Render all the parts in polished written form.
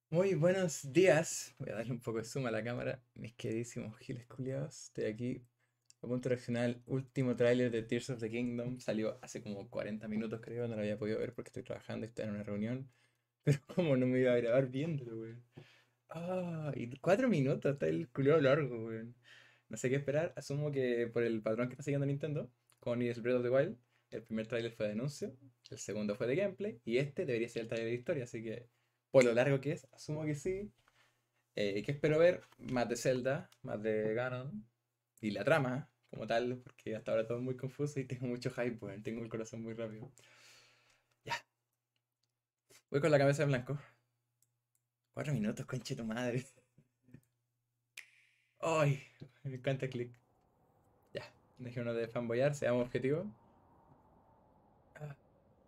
Muy buenos días. Voy a darle un poco de zoom a la cámara. Mis queridísimos giles culiados. Estoy aquí a punto de reaccionar al último tráiler de Tears of the Kingdom. Salió hace como 40 minutos, creo. No lo había podido ver porque estoy trabajando y estoy en una reunión. Pero como no me iba a grabar viéndolo, weón. Ah, y 4 minutos. Está el culiado largo, weón. No sé qué esperar. Asumo que por el patrón que está siguiendo Nintendo, con el Breath of the Wild, el primer tráiler fue de anuncio, el segundo fue de gameplay, y este debería ser el tráiler de historia, así que por lo largo que es, asumo que sí. ¿Qué espero ver? Más de Zelda, más de Ganon, y la trama como tal, porque hasta ahora todo es muy confuso y tengo mucho hype, weón. Tengo el corazón muy rápido. Ya, voy con la cabeza en blanco. 4 minutos, conche tu madre. ¡Ay! Me encanta el click. Ya, dejémonos de fanboyar, seamos objetivos. Ah,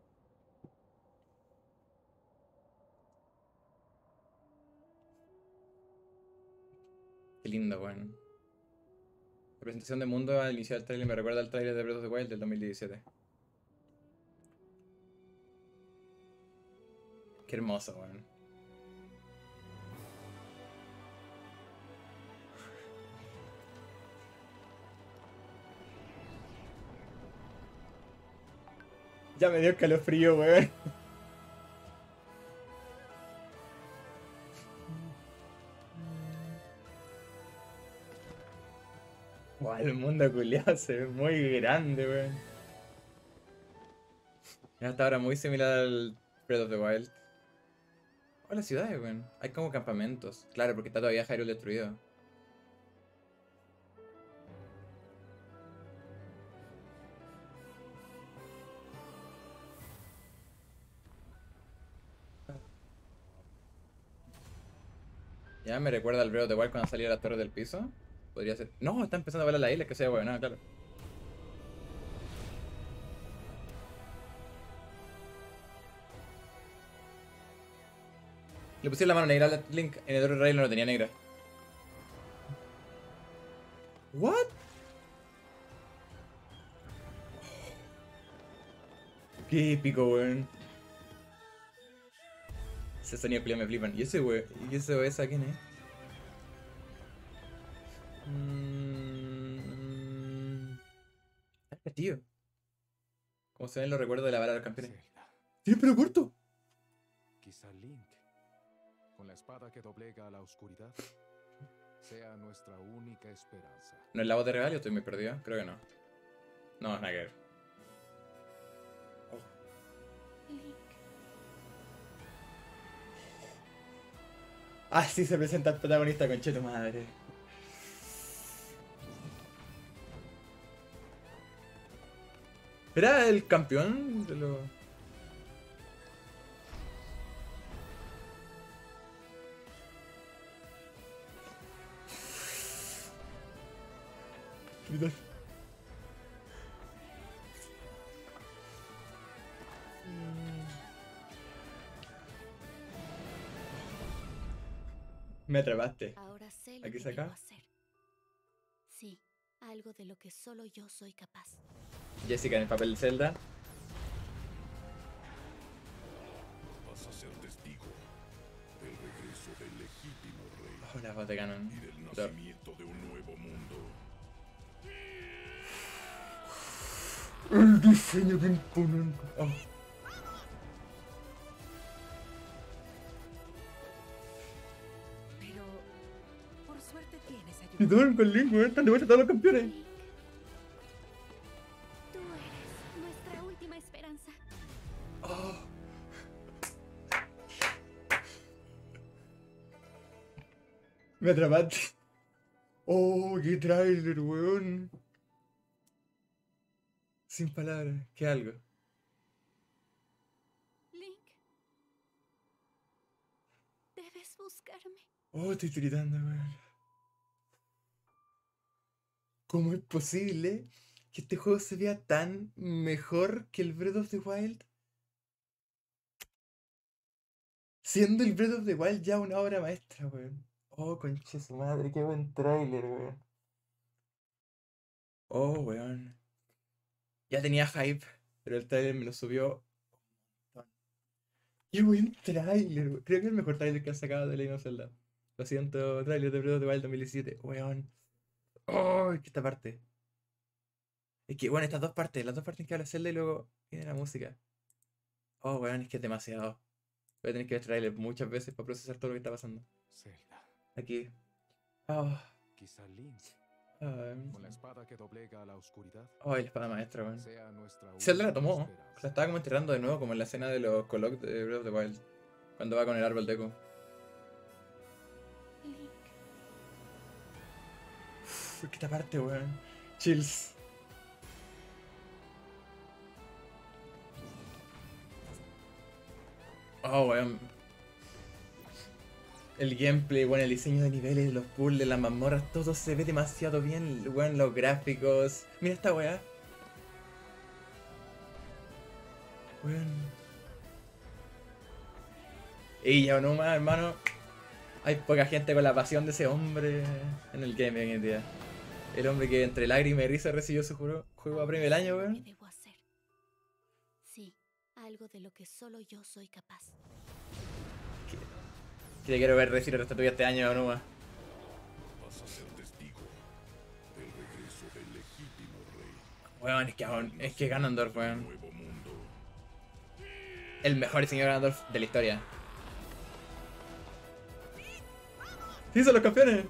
qué lindo, weón. La presentación de mundo al iniciar el trailer me recuerda al trailer de Breath of the Wild del 2017. Qué hermoso, weón. Ya me dio escalofrío, weón. Wow, el mundo culiado se ve muy grande, weón. Ya hasta ahora muy similar al Breath of the Wild. Oh, las ciudades, weón. Hay como campamentos. Claro, porque está todavía Hyrule destruido. Ya me recuerda al Breath of the Wild cuando salía la torre del piso. Podría ser. No, está empezando a volar la isla, que sea weón, claro. Le pusieron la mano negra a Link. En el otro Rey no lo tenía negra. ¿What? Qué épico, weón. Ese sonido culiao me flipan. ¿Y ese weón? ¿Y ese esa quién es? Mmm. Este tío. Como se ven los recuerdos de la bala de los campeones. Zelda, ¡Tiene pelo corto! quizá Link, con la espada que doblega a la oscuridad, sea nuestra única esperanza. ¿No es la voz de Regalio? Estoy muy perdido. Creo que no. No, es nada que ver. Oh. Link, Así se presenta el protagonista, concheto madre. ¿Era el campeón de los...? Me atrapaste. ahora sé lo Aquí que debo saca. hacer. Sí, algo de lo que solo yo soy capaz. Jessica en el papel de Zelda. Vas a ser testigo del regreso del legítimo rey Oh, la voz de Ganon. y del Lord. nacimiento de un nuevo mundo. El diseño que imponente. Oh. Pero por suerte tienes Y ayuda. todo con Link, weón. Están de vuelta todos los campeones. Link, tú eres nuestra última esperanza. Oh. Me atrapaste. Oh, qué trailer, weón. Sin palabras. ¿Qué algo? Link, debes buscarme. Oh, estoy tiritando, weón. ¿Cómo es posible que este juego se vea tan mejor que el Breath of the Wild? Siendo el Breath of the Wild ya una obra maestra, weón. Oh, concha su madre, qué buen tráiler, weón. Oh, weón. Ya tenía hype, pero el tráiler me lo subió. ¡Qué buen tráiler! Creo que es el mejor tráiler que han sacado de Legend of Zelda. Lo siento, tráiler de Breath of the Wild 2017. Weón. ¡Oh! Que esta parte. Es que, bueno, estas dos partes. Las dos partes que habla Zelda y luego viene la música. Oh, weón, es que es demasiado. Voy a tener que ver tráiler muchas veces para procesar todo lo que está pasando. Zelda. Aquí. Oh, Quizá Link, oh, con la espada que doblega a la oscuridad, oh, la espada maestra, weón. sea nuestra Zelda la única tomó. esperanza. La estaba como enterrando de nuevo, como en la escena de los Coloc de Breath of the Wild. Cuando va con el árbol de eco. Link, Uf, es que esta parte, weón. Chills. Oh, weón. El gameplay, bueno, el diseño de niveles, los puzzles, las mazmorras, todo se ve demasiado bien, weón, los gráficos. Mira esta weá. Weón. Y ya no más, hermano. Hay poca gente con la pasión de ese hombre en el gaming hoy en día. El hombre que entre lágrimas y risa recibió su juego a premio del año, sé lo que weón. debo hacer. Sí, algo de lo que solo yo soy capaz. Que te quiero ver decir el tuya este año, Onuma. Vas a ser testigo del regreso del legítimo rey. Weón, es que Ganondorf, weón. Nuevo mundo. El mejor diseño de Ganondorf de la historia. ¡Sí, son los campeones!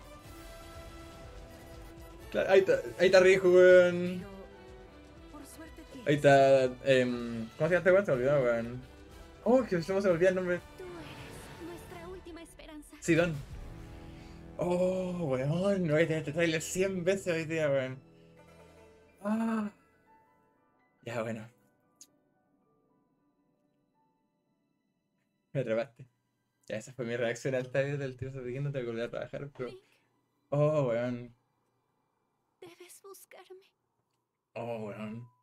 Claro, ahí está Riku, weón. Pero por suerte tienes. Ahí está. ¿Cómo se llama este weón? Se me olvidó, weón. Oh, que se me olvidó el nombre. Tú eres nuestra última esperanza. Sidon. Oh, weón. No voy a tener este trailer 100 veces hoy día, weón. Ah. Ya, bueno. Me atrapaste. Ya, esa fue mi reacción al trailer del Tears of the Kingdom. Tengo que volver a trabajar, pero. Link, Oh, weón. debes buscarme. Oh, weón.